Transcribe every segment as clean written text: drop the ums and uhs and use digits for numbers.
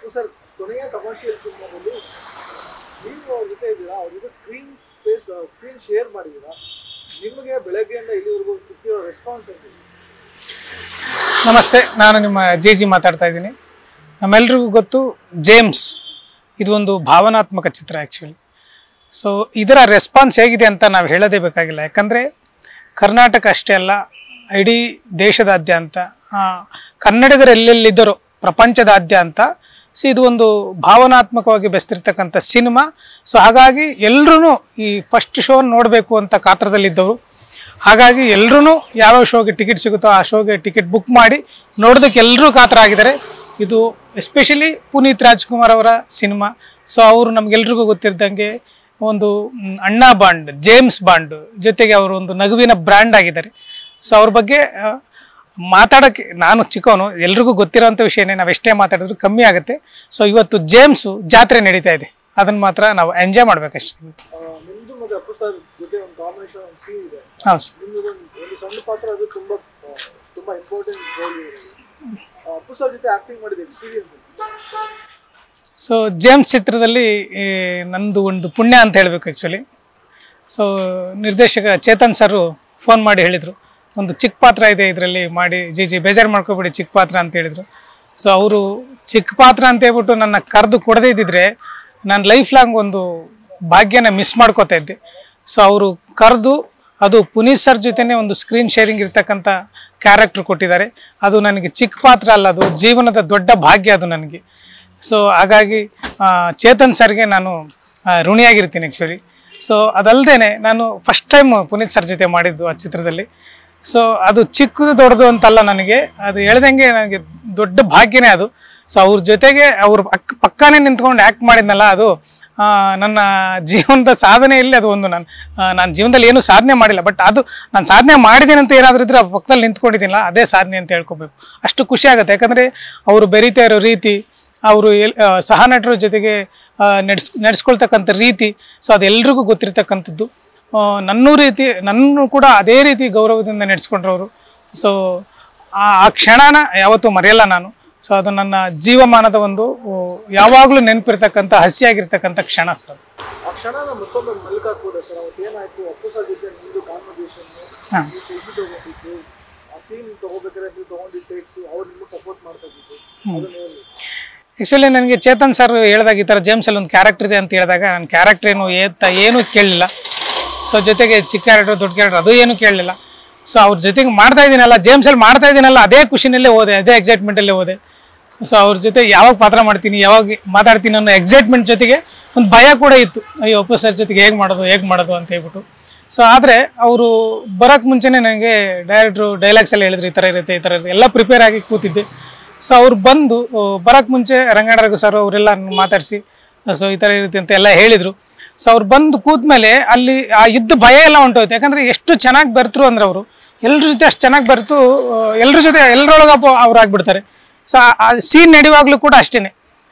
Sir ಕೊನೆಯ commercial ಸಿನಿಮಾದಲ್ಲಿ ನೀವು ಅವ್ರ ಜೊತೆ ಇದ್ದೀರಾ, ಅವ್ರ ಜೊತೆ ಸ್ಕ್ರೀನ್ ಶೇರ್ ಮಾಡಿದ್ದೀರಾ, ನಿಮಗೆ ಬೆಳಗ್ಗೆಯಿಂದ ಇಲ್ಲಿವರೆಗೂ ಸಿಕ್ಕಿರೋ ರೆಸ್ಪಾನ್ಸ್ ಏನಿದೆ? ನಮಸ್ತೆ, ನಾನು ನಿಮ್ಮ ಜಿ ಮಾತಾಡ್ತಾ ಇದ್ದೀನಿ. ನಮ್ಮೆಲ್ರಿಗೂ ಗೊತ್ತು ಜೇಮ್ಸ್ ಇದು ಒಂದು ಭಾವನಾತ್ಮಕ ಚಿತ್ರ ಆ್ಯಕ್ಚುಲಿ. ಸೊ ಇದರ ರೆಸ್ಪಾನ್ಸ್ ಹೇಗಿದೆ ಅಂತ ನಾವು ಹೇಳೋದೇ ಬೇಕಾಗಿಲ್ಲ. ಯಾಕಂದರೆ ಕರ್ನಾಟಕ ಅಷ್ಟೇ ಅಲ್ಲ, ಇಡೀ ದೇಶದಾದ್ಯಂತ ಕನ್ನಡಿಗರು ಎಲ್ಲೆಲ್ಲಿದ್ದರೋ ಪ್ರಪಂಚದಾದ್ಯಂತ ಇದು ಒಂದು ಭಾವನಾತ್ಮಕವಾಗಿ ಬೆಸ್ತಿರ್ತಕ್ಕಂಥ ಸಿನಿಮಾ. ಸೊ ಹಾಗಾಗಿ ಎಲ್ಲರೂ ಈ ಫಸ್ಟ್ ಶೋ ನೋಡಬೇಕು ಅಂತ ಕಾತ್ರದಲ್ಲಿದ್ದವರು. ಹಾಗಾಗಿ ಎಲ್ಲರೂ ಯಾವ್ಯಾವ ಶೋಗೆ ಟಿಕೆಟ್ ಸಿಗುತ್ತೋ ಆ ಶೋಗೆ ಟಿಕೆಟ್ ಬುಕ್ ಮಾಡಿ ನೋಡೋದಕ್ಕೆ ಎಲ್ಲರೂ ಕಾತರ ಆಗಿದ್ದಾರೆ. ಇದು ಎಸ್ಪೆಷಲಿ ಪುನೀತ್ ರಾಜ್ಕುಮಾರ್ ಅವರ ಸಿನಿಮಾ. ಸೊ ಅವರು ನಮಗೆಲ್ರಿಗೂ ಗೊತ್ತಿದ್ದಂಗೆ ಒಂದು ಅಣ್ಣ ಬಾಂಡ್, ಜೇಮ್ಸ್ ಬಾಂಡ್ ಜೊತೆಗೆ ಅವರು ಒಂದು ನಗುವಿನ ಬ್ರ್ಯಾಂಡ್ ಆಗಿದ್ದಾರೆ. ಸೊ ಅವ್ರ ಬಗ್ಗೆ ಮಾತಾಡೋಕ್ಕೆ ನಾನು ಚಿಕ್ಕವನು, ಎಲ್ರಿಗೂ ಗೊತ್ತಿರೋಂಥ ವಿಷಯನೇ, ನಾವು ಎಷ್ಟೇ ಮಾತಾಡಿದ್ರು ಕಮ್ಮಿ ಆಗುತ್ತೆ. ಸೊ ಇವತ್ತು ಜೇಮ್ಸು ಜಾತ್ರೆ ನಡೀತಾ ಇದೆ, ಅದನ್ನು ಮಾತ್ರ ನಾವು ಎಂಜಾಯ್ ಮಾಡ್ಬೇಕಷ್ಟೇ. ನಿಮ್ದು ಮತ್ತೆ ಅಪ್ಪು ಸರ್ ಜೊತೆ ಒಂದು ಕಾಂಬಿನೇಷನ್ ಒಂದು ಸೀನ್ ಇದೆ. ಹೌದು ಸರ್, ನಿಮ್ದು ಒಂದು ಸಣ್ಣ ಪಾತ್ರ, ಅದು ತುಂಬಾ ಇಂಪಾರ್ಟೆಂಟ್ ರೋಲ್ ಇದೆ. ಅಪ್ಪು ಸರ್ ಜೊತೆ ಆಕ್ಟಿಂಗ್ ಮಾಡಿದ ಎಕ್ಸ್ಪೀರಿಯನ್ಸ್? ಸೊ ಜೇಮ್ಸ್ ಚಿತ್ರದಲ್ಲಿ ನಂದು ಒಂದು ಪುಣ್ಯ ಅಂತ ಹೇಳಬೇಕು ಆ್ಯಕ್ಚುಲಿ. ಸೊ ನಿರ್ದೇಶಕ ಚೇತನ್ ಸರು ಫೋನ್ ಮಾಡಿ ಹೇಳಿದರು, ಒಂದು ಚಿಕ್ಕ ಪಾತ್ರ ಇದೆ ಇದರಲ್ಲಿ ಮಾಡಿ, ಜಿ ಬೇಜಾರು ಮಾಡ್ಕೊಬೇಡಿ ಚಿಕ್ಕ ಪಾತ್ರ ಅಂತ ಹೇಳಿದರು. ಸೊ ಅವರು ಚಿಕ್ಕ ಪಾತ್ರ ಅಂತ ಹೇಳ್ಬಿಟ್ಟು ನನ್ನ ಕರೆದು ಕೊಡದೇ ಇದ್ದಿದ್ರೆ ನಾನು ಲೈಫ್ ಲಾಂಗ್ ಒಂದು ಭಾಗ್ಯನ ಮಿಸ್ ಮಾಡ್ಕೋತಾ ಇದ್ದೆ. ಸೊ ಅವರು ಕರೆದು ಅದು ಪುನೀತ್ ಸರ್ ಜೊತೆನೇ ಒಂದು ಸ್ಕ್ರೀನ್ ಶೇರಿಂಗ್ ಇರ್ತಕ್ಕಂಥ ಕ್ಯಾರೆಕ್ಟ್ರ್ ಕೊಟ್ಟಿದ್ದಾರೆ. ಅದು ನನಗೆ ಚಿಕ್ಕ ಪಾತ್ರ ಅಲ್ಲ, ಅದು ಜೀವನದ ದೊಡ್ಡ ಭಾಗ್ಯ ಅದು ನನಗೆ. ಸೊ ಹಾಗಾಗಿ ಚೇತನ್ ಸರ್ಗೆ ನಾನು ಋಣಿಯಾಗಿರ್ತೀನಿ ಆ್ಯಕ್ಚುಲಿ. ಸೊ ಅದಲ್ಲದೆ ನಾನು ಫಸ್ಟ್ ಟೈಮ್ ಪುನೀತ್ ಸರ್ ಜೊತೆ ಮಾಡಿದ್ದು ಆ ಚಿತ್ರದಲ್ಲಿ. ಸೊ ಅದು ಚಿಕ್ಕದು ದೊಡ್ಡದು ಅಂತಲ್ಲ, ನನಗೆ ಅದು ಹೇಳ್ದಂಗೆ ನನಗೆ ದೊಡ್ಡ ಭಾಗ್ಯನೇ ಅದು. ಸೊ ಅವ್ರ ಜೊತೆಗೆ ಅವ್ರ ಪಕ್ಕನೇ ನಿಂತ್ಕೊಂಡು ಆ್ಯಕ್ಟ್ ಮಾಡಿದ್ನಲ್ಲ, ಅದು ನನ್ನ ಜೀವನದ ಸಾಧನೆಯಲ್ಲಿ ಅದು ಒಂದು. ನಾನು ಜೀವನದಲ್ಲಿ ಏನೂ ಸಾಧನೆ ಮಾಡಿಲ್ಲ, ಬಟ್ ಅದು ನಾನು ಸಾಧನೆ ಮಾಡಿದ್ದೀನಿ ಅಂತ ಏನಾದರೂ ಇದ್ರೆ ಪಕ್ಕದಲ್ಲಿ ನಿಂತ್ಕೊಂಡಿದ್ದೀನಲ್ಲ, ಅದೇ ಸಾಧನೆ ಅಂತ ಹೇಳ್ಕೊಬೇಕು. ಅಷ್ಟು ಖುಷಿ ಆಗುತ್ತೆ. ಯಾಕಂದರೆ ಅವರು ಬೆರೀತಾ ಇರೋ ರೀತಿ, ಅವರು ಸಹ ನಟರ ಜೊತೆಗೆ ನಡೆಸ್ಕೊಳ್ತಕ್ಕಂಥ ರೀತಿ, ಸೊ ಅದೆಲ್ರಿಗೂ ಗೊತ್ತಿರ್ತಕ್ಕಂಥದ್ದು. ನನ್ನೂ ಕೂಡ ಅದೇ ರೀತಿ ಗೌರವದಿಂದ ನಡೆಸ್ಕೊಂಡ್ರವರು. ಸೊ ಆ ಕ್ಷಣನ ಯಾವತ್ತೂ ಮರೆಯಲ್ಲ ನಾನು. ಸೊ ಅದು ನನ್ನ ಜೀವಮಾನದ ಒಂದು ಯಾವಾಗಲೂ ನೆನಪಿರ್ತಕ್ಕಂಥ ಹಸಿಯಾಗಿರ್ತಕ್ಕಂಥ ಕ್ಷಣ ಸರ್. ಆ ಕ್ಷಣನ ಮತ್ತೊಮ್ಮೆ ಮಲ್ಕ ಹಾಕ್ಬೋದಾ ಸರ್? ಅವತ್ತು ಏನಾಯ್ತು, ಅಪ್ಪು ಸರ್ ಜೊತೆ ನಿಮ್ಮದು ಕಾನ್ವರ್ಸೇಷನ್, ಸೆಲ್ಫಿ ತಗೊಂಡಿದ್ದು, ಆ ಸೀನ್ ತಗೋಬೇಕಾದ್ರೆ ನೀವು ತಗೊಂಡಿದ್ದು ಟೇಕ್ಸ್, ಅವ್ರು ನಿಮಗೆ ಸಪೋರ್ಟ್ ಮಾಡ್ತಾ ಇದ್ದು, ಅದನ್ನ ಹೇಳಿ. ಆ್ಯಕ್ಚುಲಿ ನನಗೆ ಚೇತನ್ ಸರ್ ಹೇಳಿದಾಗ ಈ ಥರ ಜೇಮ್ಸಲ್ಲಿ ಒಂದು ಕ್ಯಾರೆಕ್ಟರ್ ಇದೆ ಅಂತ ಹೇಳಿದಾಗ ನನ್ನ ಕ್ಯಾರೆಕ್ಟರ್ ಏನೂ ಕೇಳಲಿಲ್ಲ. ಸೊ ಜೊತೆಗೆ ಚಿಕ್ಕ ಕ್ಯಾರೆಕ್ಟರ್ ದೊಡ್ಡ ಕ್ಯಾರೆಕ್ಟರ್ ಅದು ಏನೂ ಕೇಳಲಿಲ್ಲ. ಸೊ ಅವ್ರ ಜೊತೆಗೆ ಮಾಡ್ತಾ ಇದ್ದೀನಲ್ಲ, ಜೇಮ್ಸಲ್ಲಿ ಮಾಡ್ತಾ ಇದ್ದೀನಲ್ಲ, ಅದೇ ಖುಷಿನಲ್ಲೇ ಹೋದೆ, ಅದೇ ಎಕ್ಸೈಟ್ಮೆಂಟಲ್ಲೇ ಹೋದೆ. ಸೊ ಅವ್ರ ಜೊತೆ ಯಾವಾಗ ಪಾತ್ರ ಮಾಡ್ತೀನಿ, ಯಾವಾಗ ಮಾತಾಡ್ತೀನಿ ಅನ್ನೋ ಎಕ್ಸೈಟ್ಮೆಂಟ್ ಜೊತೆಗೆ ಒಂದು ಭಯ ಕೂಡ ಇತ್ತು. ಅಯ್ಯೋ ಅಪ್ಪು ಸರ್ ಜೊತೆಗೆ ಹೇಗೆ ಮಾಡೋದು ಅಂತ ಹೇಳ್ಬಿಟ್ಟು. ಸೊ ಆದರೆ ಅವರು ಬರೋಕ್ಕೆ ಮುಂಚೆನೇ ನನಗೆ ಡೈರೆಕ್ಟ್ರು ಡೈಲಾಗ್ಸ್ ಎಲ್ಲ ಹೇಳಿದ್ರು, ಈ ಥರ ಇರುತ್ತೆ ಎಲ್ಲ ಪ್ರಿಪೇರ್ ಆಗಿ ಕೂತಿದ್ದೆ. ಸೊ ಅವ್ರು ಬಂದು ಬರೋಕ್ಕೆ ಮುಂಚೆ ರಂಗನಾಥ್ ಸರ್ ಅವರೆಲ್ಲ ಮಾತಾಡಿಸಿ, ಸೊ ಈ ಥರ ಇರುತ್ತೆ ಅಂತ ಎಲ್ಲ ಹೇಳಿದರು. ಸೊ ಅವ್ರು ಬಂದು ಕೂತ್ಮೇಲೆ ಅಲ್ಲಿ ಆ ಇದ್ದ ಭಯ ಎಲ್ಲ ಹೊಂಟೋಯ್ತು. ಯಾಕಂದರೆ ಎಷ್ಟು ಚೆನ್ನಾಗಿ ಬರ್ತರು ಅಂದರೆ ಅವರು ಎಲ್ಲರ ಜೊತೆ ಅಷ್ಟು ಚೆನ್ನಾಗಿ ಬರ್ತು, ಎಲ್ಲರ ಜೊತೆ ಎಲ್ಲರೊಳಗಪ್ಪ ಅವ್ರು ಆಗಿಬಿಡ್ತಾರೆ. ಸೊ ಆ ಸೀನ್ ನಡೆಯುವಾಗಲೂ ಕೂಡ ಅಷ್ಟೇ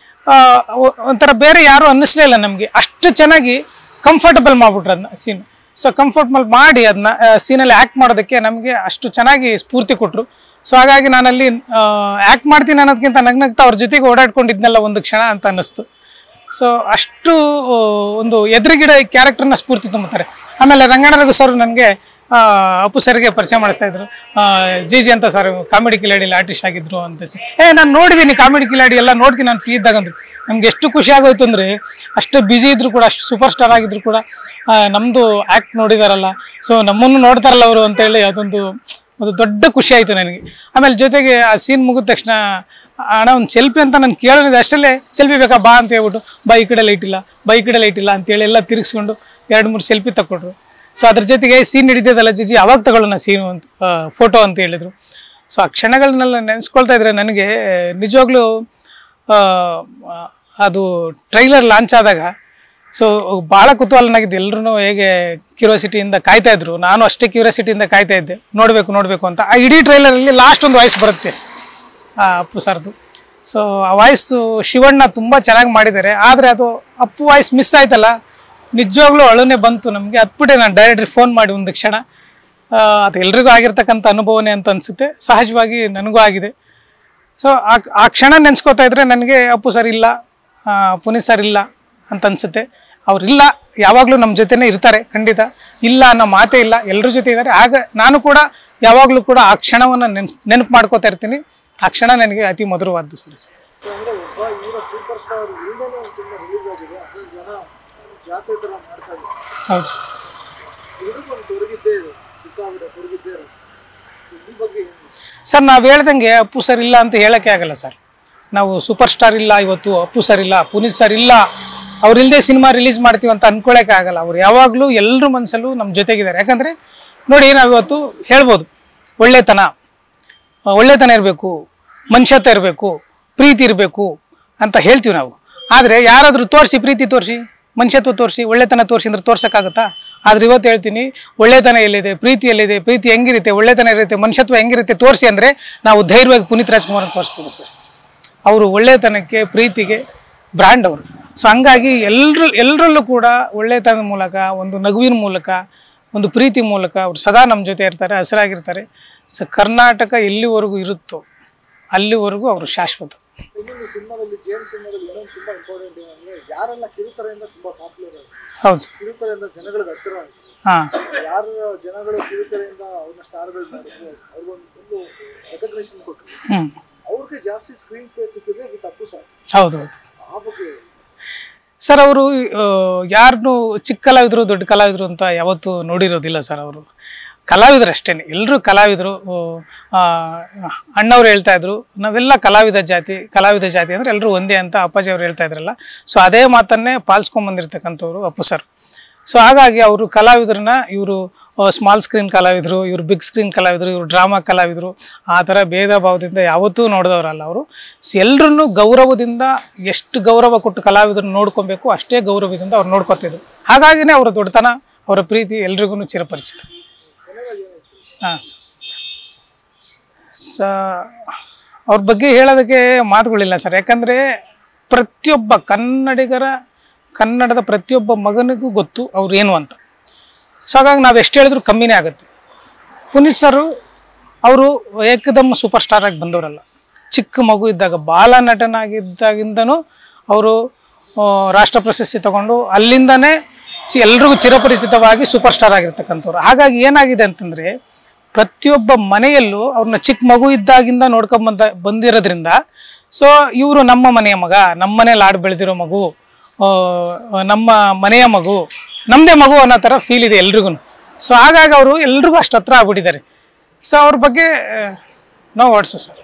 ಒಂಥರ ಬೇರೆ ಯಾರೂ ಅನ್ನಿಸ್ಲೇ ಇಲ್ಲ ನಮಗೆ. ಅಷ್ಟು ಚೆನ್ನಾಗಿ ಕಂಫರ್ಟಬಲ್ ಮಾಡಿಬಿಟ್ರು ಅದನ್ನ ಸೀನ್. ಸೊ ಕಂಫರ್ಟಬಲ್ ಮಾಡಿ ಅದನ್ನ ಸೀನಲ್ಲಿ ಆ್ಯಕ್ಟ್ ಮಾಡೋದಕ್ಕೆ ನಮಗೆ ಅಷ್ಟು ಚೆನ್ನಾಗಿ ಸ್ಫೂರ್ತಿ ಕೊಟ್ಟರು. ಸೊ ಹಾಗಾಗಿ ನಾನಲ್ಲಿ ಆ್ಯಕ್ಟ್ ಮಾಡ್ತೀನಿ ಅನ್ನೋದಕ್ಕಿಂತ ನಗ್ನಗ್ತಾ ಅವ್ರ ಜೊತೆಗೆ ಓಡಾಡ್ಕೊಂಡಿದ್ನೆಲ್ಲ ಒಂದು ಕ್ಷಣ ಅಂತ ಅನ್ನಿಸ್ತು. ಸೊ ಅಷ್ಟು ಒಂದು ಎದುರುಗಿಡ ಕ್ಯಾರೆಕ್ಟರ್ನ ಸ್ಫೂರ್ತಿ ತುಂಬುತ್ತಾರೆ. ಆಮೇಲೆ ರಂಗನಾಥ್ ಸರ್ ನನಗೆ ಅಪ್ಪು ಸರ್ಗೆ ಪರಿಚಯ ಮಾಡಿಸ್ತಾ ಇದ್ರು. ಜಿ ಅಂತ ಸರ್ ಕಾಮಿಡಿ ಕಿಲಾಡಿಯಲ್ಲಿ ಆರ್ಟಿಸ್ಟ್ ಆಗಿದ್ರು ಅಂತ. ನಾನು ನೋಡಿದ್ದೀನಿ ಕಾಮಿಡಿ ಕಿಲಾಡಿ ಎಲ್ಲ ನೋಡ್ತೀನಿ ನಾನು ಫ್ರೀ ಇದ್ದಾಗ ಅಂದರು. ನಮ್ಗೆ ಎಷ್ಟು ಖುಷಿ ಆಗೋಯ್ತು ಅಂದರೆ, ಅಷ್ಟು ಬ್ಯುಸಿ ಇದ್ರು ಕೂಡ, ಅಷ್ಟು ಸೂಪರ್ ಸ್ಟಾರ್ ಆಗಿದ್ರು ಕೂಡ ನಮ್ಮದು ಆ್ಯಕ್ಟ್ ನೋಡಿದಾರಲ್ಲ, ಸೊ ನಮ್ಮನ್ನು ನೋಡ್ತಾರಲ್ಲ ಅವರು ಅಂತೇಳಿ ಅದೊಂದು ದೊಡ್ಡ ಖುಷಿ ಆಯಿತು ನನಗೆ. ಆಮೇಲೆ ಜೊತೆಗೆ ಆ ಸೀನ್ ಮುಗಿದ ತಕ್ಷಣ ಅಣ್ಣ ಒಂದು ಸೆಲ್ಫಿ ಅಂತ ನಾನು ಕೇಳೋದಿದೆ, ಅಷ್ಟಲ್ಲೇ ಸೆಲ್ಫಿ ಬೇಕಾ ಬಾ ಅಂತ ಹೇಳ್ಬಿಟ್ಟು, ಈ ಕಡೆ ಲೈಟ್ ಇಲ್ಲ ಅಂತೇಳಿ ಎಲ್ಲ ತಿರುಗಿಸ್ಕೊಂಡು 2-3 ಸೆಲ್ಫಿ ತಗೊಟ್ರು. ಸೊ ಅದ್ರ ಜೊತೆಗೆ ಸೀನ್ ನಡೀತದಲ್ಲ ಜಿಜಿ, ಅವಾಗ ತಗೊಳ್ಳೋಣ ಸೀನು ಅಂತ ಫೋಟೋ ಅಂತ ಹೇಳಿದರು. ಸೊ ಆ ಕ್ಷಣಗಳನ್ನೆಲ್ಲ ನೆನೆಸ್ಕೊಳ್ತಾ ಇದ್ರೆ ನನಗೆ ನಿಜವಾಗ್ಲೂ ಅದು ಟ್ರೈಲರ್ ಲಾಂಚ್ ಆದಾಗ ಸೊ ಭಾಳ ಕುತೂಹಲನಾಗಿದ್ದು. ಎಲ್ಲರೂ ಹೇಗೆ ಕ್ಯೂರಿಯಾಸಿಟಿಯಿಂದ ಕಾಯ್ತಾ ಇದ್ರು, ನಾನು ಅಷ್ಟೇ ಕ್ಯೂರಿಯಾಸಿಟಿಯಿಂದ ಕಾಯ್ತಾ ಇದ್ದೆ, ನೋಡಬೇಕು ಅಂತ. ಆ ಇಡೀ ಟ್ರೈಲರಲ್ಲಿ ಲಾಸ್ಟ್ ಒಂದು ವಾಯ್ಸ್ ಬರುತ್ತೆ ಅಪ್ಪು ಸರ್ದು. ಸೊ ಆ ವಾಯ್ಸು ಶಿವಣ್ಣ ತುಂಬ ಚೆನ್ನಾಗಿ ಮಾಡಿದ್ದಾರೆ. ಆದರೆ ಅದು ಅಪ್ಪು ವಾಯ್ಸ್ ಮಿಸ್ ಆಯ್ತಲ್ಲ, ನಿಜವಾಗ್ಲೂ ಅಳುನೇ ಬಂತು ನಮಗೆ. ಅದ್ಬಿಟ್ಟೆ ನಾನು ಡೈರೆಕ್ಟ್ರಿಗೆ ಫೋನ್ ಮಾಡಿ ಒಂದು ಕ್ಷಣ, ಅದು ಎಲ್ರಿಗೂ ಆಗಿರ್ತಕ್ಕಂಥ ಅನುಭವನೇ ಅಂತ ಅನಿಸುತ್ತೆ. ಸಹಜವಾಗಿ ನನಗೂ ಆಗಿದೆ. ಸೊ ಆ ಕ್ಷಣ ನೆನೆಸ್ಕೋತಾ ಇದ್ರೆ ನನಗೆ ಅಪ್ಪು ಸರ್ ಇಲ್ಲ, ಪುನೀತ್ ಸರ್ ಇಲ್ಲ ಅಂತ ಅನ್ಸುತ್ತೆ. ಅವ್ರಿಲ್ಲ, ಯಾವಾಗಲೂ ನಮ್ಮ ಜೊತೆನೇ ಇರ್ತಾರೆ, ಖಂಡಿತ ಇಲ್ಲ ಅನ್ನೋ ಮಾತೇ ಇಲ್ಲ, ಎಲ್ಲರ ಜೊತೆ ಇದ್ದಾರೆ. ಆಗ ನಾನು ಕೂಡ ಯಾವಾಗಲೂ ಕೂಡ ಆ ಕ್ಷಣವನ್ನು ನೆನಪು ಮಾಡ್ಕೋತಾ ಇರ್ತೀನಿ. ಆ ಕ್ಷಣ ನನಗೆ ಅತಿ ಮಧುರವಾದ್ದು ಸರ್. ಸೂಪರ್ ಸ್ಟಾರ್ ಒಂದು ಸಿನಿಮಾ ರಿಲೀಸ್ ಆಗಿದೆ, ಅದನ್ನ ಜನ ಜಾತ್ರೆ ತರ ಮಾಡ್ತಾ ಇದ್ದಾರೆ. ಹೌದು ಸರ್. ಇದಕ್ಕೊಂದು ತೊಡಗಿದ್ದೇ ಇದೆ, ಸಿಕ್ಕಾಬಿಟ್ಟೆ ತೊಡಗಿದ್ದೇ ಇದೆ. ಈ ಬಗ್ಗೆ ಸರ್ ನಾವು ಹೇಳ್ದಂಗೆ ಅಪ್ಪು ಸರ್ ಇಲ್ಲ ಅಂತ ಹೇಳೋಕ್ಕೆ ಆಗಲ್ಲ ಸರ್. ನಾವು ಸೂಪರ್ ಸ್ಟಾರ್ ಇಲ್ಲ ಇವತ್ತು, ಅಪ್ಪು ಸರ್ ಇಲ್ಲ, ಪುನೀತ್ ಸರ್ ಇಲ್ಲ, ಅವ್ರಿಲ್ಲದೆ ಸಿನಿಮಾ ರಿಲೀಸ್ ಮಾಡ್ತೀವಿ ಅಂತ ಅಂದ್ಕೊಳ್ಳೋಕೆ ಆಗಲ್ಲ. ಅವ್ರು ಯಾವಾಗಲೂ ಎಲ್ಲರ ಮನಸ್ಸಲ್ಲೂ ನಮ್ಮ ಜೊತೆಗಿದ್ದಾರೆ. ಯಾಕಂದರೆ ನೋಡಿ, ನಾವು ಇವತ್ತು ಹೇಳ್ಬೋದು ಒಳ್ಳೆತನ ಇರಬೇಕು, ಮನುಷ್ಯತ್ವ ಇರಬೇಕು, ಪ್ರೀತಿ ಇರಬೇಕು ಅಂತ ಹೇಳ್ತೀವಿ ನಾವು. ಆದರೆ ಯಾರಾದರೂ ತೋರಿಸಿ, ಪ್ರೀತಿ ತೋರಿಸಿ, ಮನುಷ್ಯತ್ವ ತೋರಿಸಿ, ಒಳ್ಳೆತನ ತೋರಿಸಿ ಅಂದ್ರೆ ತೋರ್ಸೋಕ್ಕಾಗುತ್ತಾ? ಆದ್ರೆ ಇವತ್ತು ಹೇಳ್ತೀನಿ, ಒಳ್ಳೆತನ ಎಲ್ಲಿದೆ, ಪ್ರೀತಿ ಎಲ್ಲಿದೆ, ಪ್ರೀತಿ ಹೆಂಗಿರುತ್ತೆ, ಒಳ್ಳೆತನ ಇರುತ್ತೆ, ಮನುಷ್ಯತ್ವ ಹೆಂಗಿರುತ್ತೆ ತೋರಿಸಿ ಅಂದರೆ ನಾವು ಧೈರ್ಯವಾಗಿ ಪುನೀತ್ ರಾಜ್ಕುಮಾರ್ ಅಂತ ತೋರಿಸ್ಬೋದು ಸರ್. ಅವರು ಒಳ್ಳೆತನಕ್ಕೆ, ಪ್ರೀತಿಗೆ ಬ್ರ್ಯಾಂಡ್ ಅವರು. ಸೊ ಹಂಗಾಗಿ ಎಲ್ಲರಲ್ಲೂ ಕೂಡ ಒಳ್ಳೆತನದ ಮೂಲಕ, ಒಂದು ನಗುವಿನ ಮೂಲಕ, ಒಂದು ಪ್ರೀತಿ ಮೂಲಕ ಅವ್ರು ಸದಾ ನಮ್ಮ ಜೊತೆ ಇರ್ತಾರೆ, ಹಸಿರಾಗಿರ್ತಾರೆ. ಸೊ ಕರ್ನಾಟಕ ಎಲ್ಲಿವರೆಗೂ ಇರುತ್ತೋ ಅಲ್ಲಿವರೆಗೂ ಅವರು ಶಾಶ್ವತ. ಇನ್ನೊಂದು ಸಿನಿಮಾದಲ್ಲಿ ಜೇಮ್ಸ್ ಸಿನಿಮಾದಲ್ಲಿ ಏನೊಂದು ತುಂಬಾ ಇಂಪಾರ್ಟೆಂಟ್ ಏನಂದ್ರೆ ಯಾರೆಲ್ಲ ಕಿರುತೆರೆಯಿಂದ ತುಂಬಾ ಪಾಪ್ಯುಲರ್ ಆಗಿದೆ. ಹೌದು ಸರ್. ಕಿರುತೆರೆಯಿಂದ ಜನಗಳಿಗೆ ಹತ್ತಿರ ಆಗಿದೆ. ಯಾರು ಜನಗಳು ಕಿರುತೆರೆಯಿಂದ ಅವ್ರನ್ನ ಸ್ಟಾರ್ಗಳು ಮಾಡಿದ್ರು, ಅವ್ರಿಗೊಂದು ರೆಕಗ್ನಿಷನ್ ಕೊಟ್ಟರು, ಅವ್ರಿಗೆ ಜಾಸ್ತಿ ಸ್ಕ್ರೀನ್ ಸ್ಪೇಸ್ ಸಿಕ್ಕಿದೆ ವಿತ್ ಅಪ್ಪು ಸರ್. ಹೌದೌದು. ಆ ಬಗ್ಗೆ ಸರ್ ಅವರು ಯಾರನ್ನು ಚಿಕ್ಕ ಕಲಾವಿದರು ದೊಡ್ಡ ಕಲಾವಿದರು ಅಂತ ಯಾವತ್ತೂ ನೋಡಿರೋದಿಲ್ಲ ಸರ್. ಅವರು ಕಲಾವಿದರು ಅಷ್ಟೇ, ಎಲ್ಲರೂ ಕಲಾವಿದರು. ಅಣ್ಣವ್ರು ಹೇಳ್ತಾ ಇದ್ರು, ನಾವೆಲ್ಲ ಕಲಾವಿದ ಜಾತಿ ಅಂದರೆ ಎಲ್ಲರೂ ಒಂದೇ ಅಂತ ಅಪ್ಪಾಜಿ ಅವ್ರು ಹೇಳ್ತಾ ಇದ್ರಲ್ಲ. ಸೊ ಅದೇ ಮಾತನ್ನೇ ಪಾಲಿಸ್ಕೊಂಬಂದಿರ್ತಕ್ಕಂಥವ್ರು ಅಪ್ಪು ಸರ್. ಸೊ ಹಾಗಾಗಿ ಅವರು ಕಲಾವಿದ್ರನ್ನ, ಇವರು ಸ್ಮಾಲ್ ಸ್ಕ್ರೀನ್ ಕಲಾವಿದರು, ಇವರು ಬಿಗ್ ಸ್ಕ್ರೀನ್ ಕಲಾವಿದರು, ಇವರು ಡ್ರಾಮಾ ಕಲಾವಿದರು, ಆ ಥರ ಭೇದ ಭಾವದಿಂದ ಯಾವತ್ತೂ ನೋಡಿದವರಲ್ಲ ಅವರು. ಎಲ್ಲರನ್ನೂ ಗೌರವದಿಂದ, ಎಷ್ಟು ಗೌರವ ಕೊಟ್ಟು ಕಲಾವಿದರನ್ನು ನೋಡ್ಕೊಬೇಕು ಅಷ್ಟೇ ಗೌರವದಿಂದ ಅವ್ರು ನೋಡ್ಕೊತಿದ್ರು. ಹಾಗಾಗಿನೇ ಅವರ ದೊಡ್ಡತನ, ಅವರ ಪ್ರೀತಿ ಎಲ್ರಿಗೂ ಚಿರಪರಿಚಿತ. ಹಾಂ ಅವ್ರ ಬಗ್ಗೆ ಹೇಳೋದಕ್ಕೆ ಮಾತುಗಳಿಲ್ಲ ಸರ್. ಯಾಕಂದರೆ ಪ್ರತಿಯೊಬ್ಬ ಕನ್ನಡದ ಪ್ರತಿಯೊಬ್ಬ ಮಗನಿಗೂ ಗೊತ್ತು ಅವ್ರು ಏನು ಅಂತ. ಸೊ ಹಾಗಾಗಿ ನಾವು ಎಷ್ಟು ಹೇಳಿದ್ರು ಕಮ್ಮಿನೇ ಆಗುತ್ತೆ. ಪುನೀತ್ ಸರು ಅವರು ಏಕದಮ್ ಸೂಪರ್ ಸ್ಟಾರ್ ಆಗಿ ಬಂದವರಲ್ಲ. ಚಿಕ್ಕ ಮಗು ಇದ್ದಾಗ, ಬಾಲ ನಟನಾಗಿದ್ದಾಗಿಂದನೂ ಅವರು ರಾಷ್ಟ್ರ ಪ್ರಶಸ್ತಿ ತಗೊಂಡು ಅಲ್ಲಿಂದನೇ ಎಲ್ರಿಗೂ ಚಿರಪರಿಚಿತವಾಗಿ ಸೂಪರ್ ಸ್ಟಾರ್ ಆಗಿರ್ತಕ್ಕಂಥವ್ರು. ಹಾಗಾಗಿ ಏನಾಗಿದೆ ಅಂತಂದರೆ, ಪ್ರತಿಯೊಬ್ಬ ಮನೆಯಲ್ಲೂ ಅವ್ರನ್ನ ಚಿಕ್ಕ ಮಗು ಇದ್ದಾಗಿಂದ ಬಂದಿರೋದ್ರಿಂದ, ಸೊ ಇವರು ನಮ್ಮ ಮನೆಯ ಮಗ, ನಮ್ಮ ಮನೇಲಿ ಆಡಿ ಬೆಳೆದಿರೋ ಮಗು, ನಮ್ಮ ಮನೆಯ ಮಗು, ನಮ್ಮದೇ ಮಗು ಅನ್ನೋ ಥರ ಫೀಲ್ ಇದೆ ಎಲ್ರಿಗೂ. ಸೊ ಹಾಗಾಗಿ ಅವರು ಎಲ್ರಿಗೂ ಅಷ್ಟು ಹತ್ರ ಆಗ್ಬಿಟ್ಟಿದ್ದಾರೆ. ಸೊ ಅವ್ರ ಬಗ್ಗೆ ನೋ ವರ್ಡ್ಸು ಸರ್.